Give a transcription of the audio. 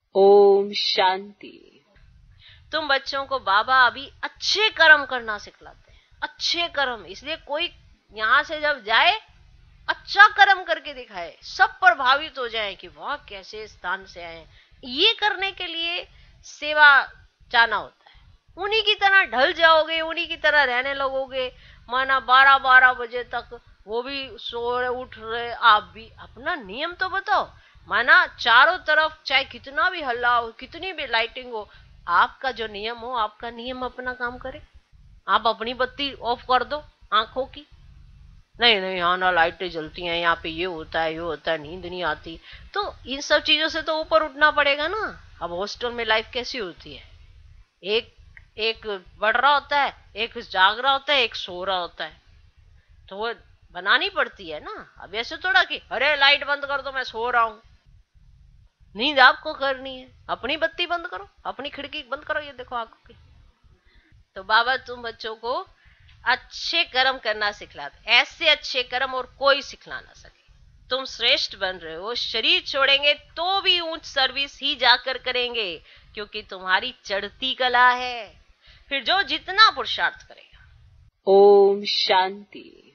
ओम शांति। तुम बच्चों को बाबा अभी अच्छे कर्म करना सिखलाते हैं, अच्छे कर्म। इसलिए कोई यहाँ से जब जाए अच्छा कर्म करके दिखाए, सब प्रभावित हो जाए कि वाह कैसे स्थान से आए। ये करने के लिए सेवा जाना होता है। उन्हीं की तरह ढल जाओगे, उन्हीं की तरह रहने लगोगे, माना 12-12 बजे तक वो भी सो रहे उठ रहे, आप भी अपना नियम तो बताओ। माना चारों तरफ चाहे कितना भी हल्ला हो, कितनी भी लाइटिंग हो, आपका जो नियम हो, आपका नियम अपना काम करे। आप अपनी बत्ती ऑफ कर दो आंखों की, नहीं नहीं यहाँ ना लाइटें जलती हैं, यहाँ पे ये होता है, ये होता है, नींद नहीं आती। तो इन सब चीजों से तो ऊपर उठना पड़ेगा ना। अब हॉस्टल में लाइफ कैसी होती है, एक एक बढ़ रहा होता है, एक जाग रहा होता है, एक सो रहा होता है। तो वो बनानी पड़ती है ना। अब ऐसे थोड़ा कि अरे लाइट बंद कर दो मैं सो रहा हूं। नींद आपको करनी है, अपनी बत्ती बंद करो, अपनी खिड़की बंद करो, ये देखो आंखों की। तो बाबा तुम बच्चों को अच्छे कर्म करना सिखलाते, ऐसे अच्छे कर्म और कोई सिखला ना सके। तुम श्रेष्ठ बन रहे हो, शरीर छोड़ेंगे तो भी ऊंच सर्विस ही जाकर करेंगे, क्योंकि तुम्हारी चढ़ती कला है। फिर जो जितना पुरुषार्थ करेगा। ओम शांति।